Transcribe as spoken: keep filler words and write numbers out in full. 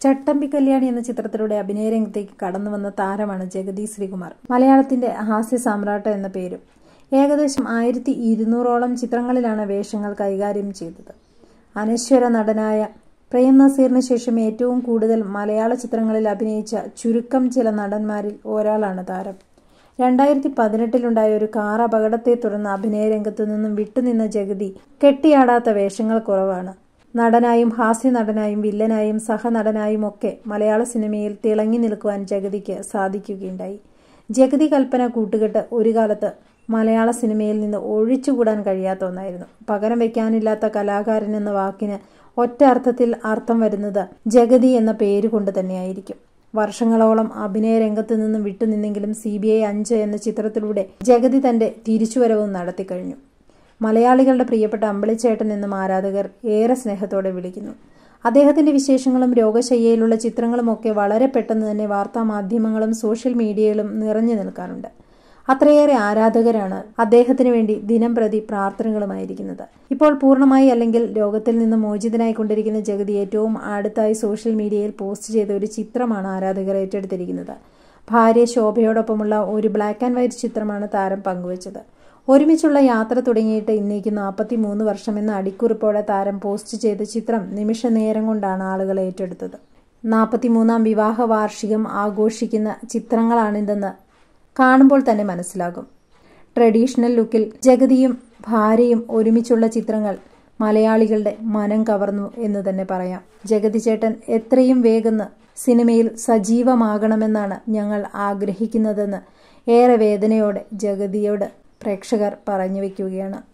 ചട്ടമ്പി കല്യാണി എന്ന ചിത്രത്തിലൂടെ അഭിനയരംഗത്തേക്ക് കടന്നുവന്ന താരമാണ് ജഗതി ശ്രീകുമാർ. മലയാളത്തിന്റെ ഹാസ്യ സാമ്രാട്ട് എന്ന പേരും. ഏകദേശം ആയിരത്തി ഇരുന്നൂറോളം ചിത്രങ്ങളിലാണ് വേഷങ്ങൾ കൈകാര്യം ചെയ്തത്. അനശ്വര നടനായ പ്രേം നസീറിന് ശേഷം ഏറ്റവും കൂടുതൽ മലയാള ചിത്രങ്ങളിൽ അഭിനയിച്ച ചുരുക്കം ചില നടന്മാരിൽ ഒരാളാണ് താരം. രണ്ടായിരത്തി പതിനെട്ടിലുണ്ടായ ഒരു കാർ അപകടത്തെ തുടർന്ന് അഭിനയരംഗത്തു നിന്നും വിട്ടുനിന്ന ജഗതി കെട്ടിയാടാത്ത വേഷങ്ങൾ കുറവാണ്. നടനായും ഹാസ്യ നടനായും വില്ലനായും സഹനടനായും ഒക്കെ മലയാള സിനിമയിൽ തിളങ്ങി നിൽക്കുവാൻ ജഗതിക്ക് സാധിക്കുകയുണ്ടായി. ജഗതി കൽപ്പന കൂട്ടുകെട്ട് ഒരു കാലത്ത് മലയാള സിനിമയിൽ നിന്ന് ഒഴിച്ചുകൂടാൻ കഴിയാത്ത ഒന്നായിരുന്നു. പകരം വയ്ക്കാനില്ലാത്ത കലാകാരൻ എന്ന വാക്കിന് ഒറ്റ അർത്ഥത്തിൽ അർത്ഥം വരുന്നത് ജഗതി എന്ന പേര് കൊണ്ട് തന്നെയായിരിക്കും. വർഷങ്ങളോളം അഭിനയ രംഗത്ത് നിന്നും വിട്ടുനിന്നെങ്കിലും സി ബി ഐ അഞ്ച് എന്ന ചിത്രത്തിലൂടെ ജഗതി തന്റെ തിരിച്ചുവരവും നടത്തിക്കഴിഞ്ഞു. മലയാളികളുടെ പ്രിയപ്പെട്ട അമ്പിളിച്ചേട്ടൻ എന്നും ആരാധകർ ഏറെ സ്നേഹത്തോടെ വിളിക്കുന്നു. അദ്ദേഹത്തിന്റെ വിശേഷങ്ങളും രോഗശയ്യയിലുള്ള ചിത്രങ്ങളുമൊക്കെ വളരെ പെട്ടെന്ന് തന്നെ വാർത്താ മാധ്യമങ്ങളും സോഷ്യൽ മീഡിയയിലും നിറഞ്ഞു നിൽക്കാറുണ്ട്. അത്രയേറെ ആരാധകരാണ് അദ്ദേഹത്തിന് വേണ്ടി ദിനം പ്രതി പ്രാർത്ഥനകളുമായിരിക്കുന്നത്. ഇപ്പോൾ പൂർണ്ണമായി അല്ലെങ്കിൽ രോഗത്തിൽ നിന്ന് മോചിതനായിക്കൊണ്ടിരിക്കുന്ന ജഗതി ഏറ്റവും അടുത്തായി സോഷ്യൽ മീഡിയയിൽ പോസ്റ്റ് ചെയ്ത ഒരു ചിത്രമാണ് ആരാധകർ ഏറ്റെടുത്തിരിക്കുന്നത്. ഭാര്യ ശോഭയോടൊപ്പമുള്ള ഒരു ബ്ലാക്ക് ആൻഡ് വൈറ്റ് ചിത്രമാണ് താരം പങ്കുവച്ചത്. ഒരുമിച്ചുള്ള യാത്ര തുടങ്ങിയിട്ട് ഇന്നേക്ക് നാൽപ്പത്തി മൂന്ന് വർഷം എന്ന അടിക്കുറിപ്പോടെ താരം പോസ്റ്റ് ചെയ്ത ചിത്രം നിമിഷ നേരം കൊണ്ടാണ് ആളുകൾ ഏറ്റെടുത്തത്. നാൽപ്പത്തിമൂന്നാം വിവാഹ വാർഷികം ആഘോഷിക്കുന്ന ചിത്രങ്ങളാണിതെന്ന് കാണുമ്പോൾ തന്നെ മനസ്സിലാകും. ട്രഡീഷണൽ ലുക്കിൽ ജഗതിയും ഭാര്യയും ഒരുമിച്ചുള്ള ചിത്രങ്ങൾ മലയാളികളുടെ മനം കവർന്നു എന്ന് തന്നെ പറയാം. ജഗതി ചേട്ടൻ എത്രയും വേഗം സിനിമയിൽ സജീവമാകണമെന്നാണ് ഞങ്ങൾ ആഗ്രഹിക്കുന്നതെന്ന് ഏറെ വേദനയോടെ ജഗതിയോട് പ്രേക്ഷകർ പറഞ്ഞു വയ്ക്കുകയാണ്.